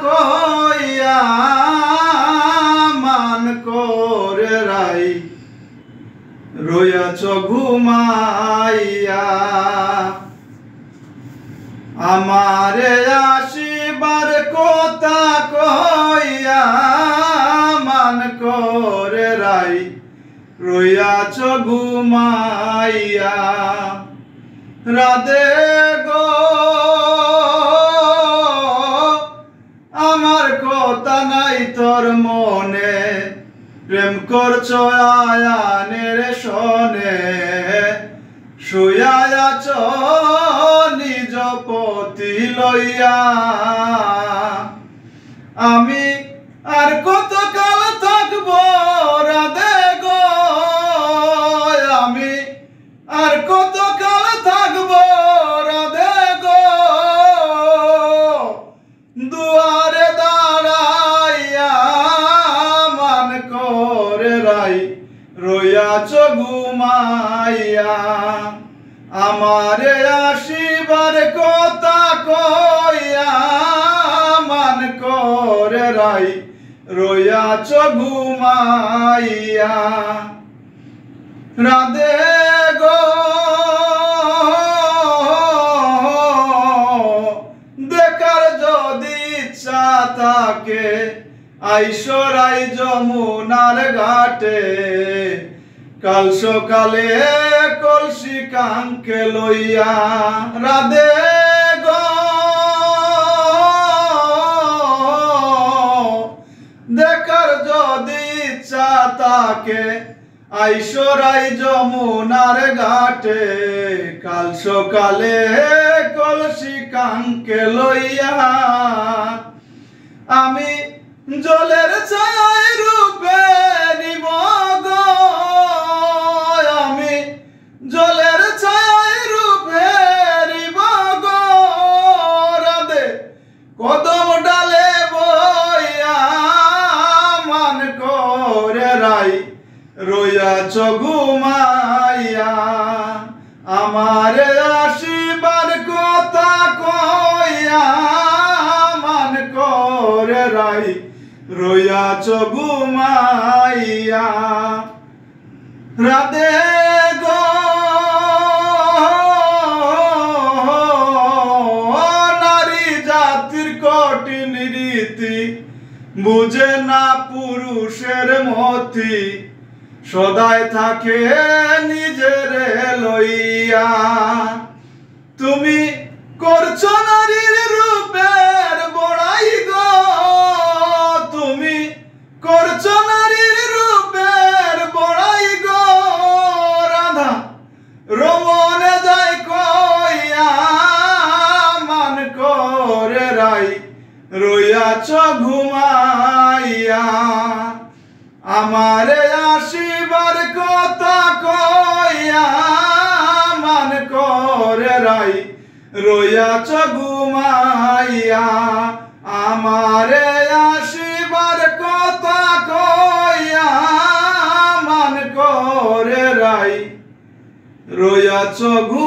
কইয়া মান করে রাই রইয়াছ ঘুমাইয়া আমারে আসিবার কথা কইয়া মান করে রাই রইয়াছ ঘুমাইয়া রাধে গো আমার কথা নাই তোর মনে প্রেম করছ আয়ানের শোনে শুয়া আছ নিজ পতি লইয়া আমি আর কতকাল থাকবো রাধে গো আমি আর কতকাল থাকবো রাধে গো দুয়ারে দাঁড়াইয়া মান করে রাই রইয়াছ ঘুমাইয়া আমারে আসিবার কথা কইয়া মান করে রাই রইয়াছ ঘুমাইয়া রাধে গো দেখার যদি ইচ্ছা থাকে আইসরাই যমুনার ঘাটে কাল সকালে কলসি কাঙ্কে লইয়া রাধে গো দেখার যদি ইচ্ছা থাকে আইসরাই যমুনার ঘাটে কাল সকালে কলসি কাঙ্কে লইয়া আমি জলের ছায় রূপে নিব গো আমি জলের ছায় রূপে নিব গো রাধে কদম ডালে বইয়া মান করে রাই রইয়াছ ঘুমাইয়া আমারে আসিবার কথা কইয়া মান করে রাই রইয়াছ ঘুমাইয়া রাধে গো নারী জাতির কঠিন রীতি বুঝে না পুরুষের মতি সদাই থাকে নিজের লইয়া তুমি করছো নারীর রূপের বড়াই গো তুমি করছো নারীর রূপের বড়াই গো রাধা রমনে যাই কইয়া মান করে রাই রইয়াছ ঘুমাইয়া আমারে আসিবার কথা কইয়া মান করে রাই রইয়াছ ঘুমাইয়া আমারে আসিবার কথা কইয়া মান করে রাই রইয়াছ ঘুমাইয়া।